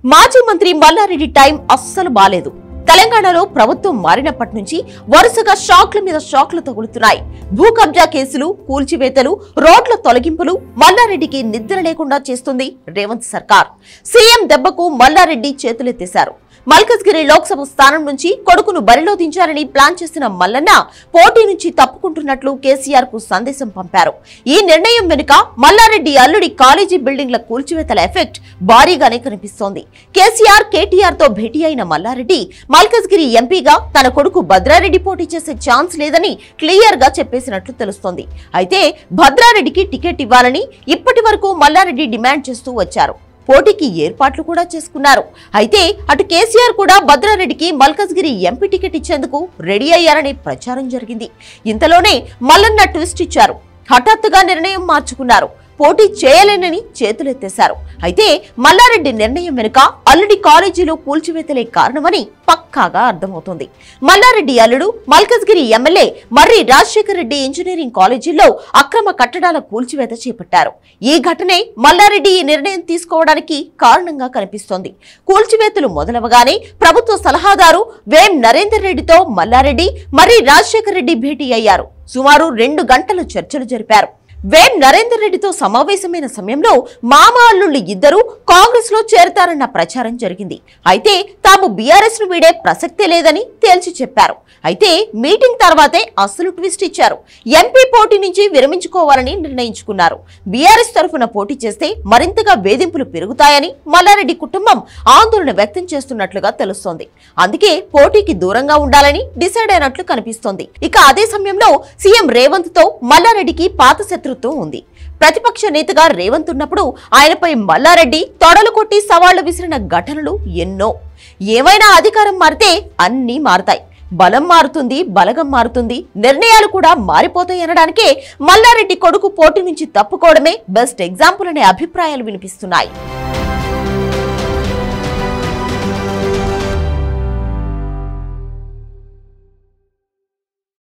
మాజీ మంత్రి మల్లారెడ్డి టైం అస్సలు బాలేదు. తెలంగాణలో ప్రభుత్వం మారినప్పటి నుంచి వరుసగా షాక్ల మీద షాక్లు తగులుతున్నాయి. భూ కబ్జా కేసులు, కూల్చివేతలు, రోడ్ల తొలగింపులు మల్లారెడ్డికి నిద్ర లేకుండా చేస్తుంది రేవంత్ సర్కార్. సీఎం దెబ్బకు మల్లారెడ్డి చేతులెత్తేశారు. మల్కజ్గిరి లోక్సభ స్థానం నుంచి కొడుకును బరిలో దించాలని ప్లాన్ చేసిన మల్లన్న పోటీ నుంచి తప్పుకుంటున్నట్లు కేసీఆర్ కు సందేశం పంపారు. ఈ నిర్ణయం వెనుక మల్లారెడ్డి అల్లుడి కాలేజీ బిల్డింగ్ల కూల్చివేతల ఎఫెక్ట్ భారీగానే కనిపిస్తోంది. కేసీఆర్, కేటీఆర్ తో భేటీ అయిన మల్లారెడ్డి మల్కజ్గిరి ఎంపీగా తన కొడుకు భద్రారెడ్డి పోటీ చేసే ఛాన్స్ లేదని క్లియర్ గా చెప్పేసినట్లు తెలుస్తోంది. అయితే భద్రారెడ్డికి టికెట్ ఇవ్వాలని ఇప్పటి వరకు మల్లారెడ్డి డిమాండ్ చేస్తూ వచ్చారు. పోటీకి ఏర్పాట్లు కూడా చేసుకున్నారు. అయితే అటు కేసీఆర్ కూడా భద్రారెడ్డికి మల్కజ్గిరి ఎంపీ టికెట్ ఇచ్చేందుకు రెడీ అయ్యారనే ప్రచారం జరిగింది. ఇంతలోనే మల్లన్న ట్విస్ట్ ఇచ్చారు. హఠాత్తుగా నిర్ణయం మార్చుకున్నారు. పోటీ చేయలేనని చేతులెత్తేశారు. అయితే మల్లారెడ్డి నిర్ణయం వెనుక అల్లుడి కాలేజీలో కూల్చివేతలే కారణమని పక్కాగా అర్థమవుతోంది. మల్లారెడ్డి అల్లుడు మల్కజ్గిరి ఎమ్మెల్యే మర్రి రాజశేఖర్ రెడ్డి ఇంజనీరింగ్ కాలేజీలో అక్రమ కట్టడాల కూల్చివేత చేపట్టారు. ఈ ఘటనే మల్లారెడ్డి ఈ నిర్ణయం తీసుకోవడానికి కారణంగా కనిపిస్తోంది. కూల్చివేతలు మొదలవగానే ప్రభుత్వ సలహాదారు వేం నరేందర్ రెడ్డితో మల్లారెడ్డి మర్రి రాజశేఖర్ రెడ్డి భేటీ అయ్యారు. సుమారు 2 గంటలు చర్చలు జరిపారు. వేం నరేందర్ రెడ్డితో సమావేశమైన సమయంలో మామ అల్లుళ్ళు ఇద్దరూ కాంగ్రెస్ లో చేరతారన్న ప్రచారం జరిగింది. అయితే తాము బీఆర్ఎస్ ను వీడే ప్రసక్తే లేదని తేల్చి చెప్పారు. అయితే మీటింగ్ తర్వాతే అసలు ట్విస్ట్ ఇచ్చారు. ఎంపీ పోటీ నుంచి విరమించుకోవాలని నిర్ణయించుకున్నారు. బీఆర్ఎస్ తరఫున పోటీ చేస్తే మరింతగా వేధింపులు పెరుగుతాయని మల్లారెడ్డి కుటుంబం ఆందోళన వ్యక్తం చేస్తున్నట్లుగా తెలుస్తోంది. అందుకే పోటీకి దూరంగా ఉండాలని డిసైడ్ అయినట్లు కనిపిస్తోంది. ఇక అదే సమయంలో సీఎం రేవంత్ తో మల్లారెడ్డికి పాత శత్రుత్వం ఉంది. ప్రతిపక్ష నేతగా రేవంత్ ఉన్నప్పుడు ఆయనపై మల్లారెడ్డి తొడలు కొట్టి సవాళ్లు విసిరిన ఘటనలు ఎన్నో. ఏమైనా అధికారం మారితే అన్నీ మారతాయి. బలం మారుతుంది, బలగం మారుతుంది, నిర్ణయాలు కూడా మారిపోతాయి అనడానికే మల్లారెడ్డి కొడుకు పోటీ నుంచి తప్పుకోవడమే బెస్ట్ ఎగ్జాంపుల్ అనే అభిప్రాయాలు వినిపిస్తున్నాయి.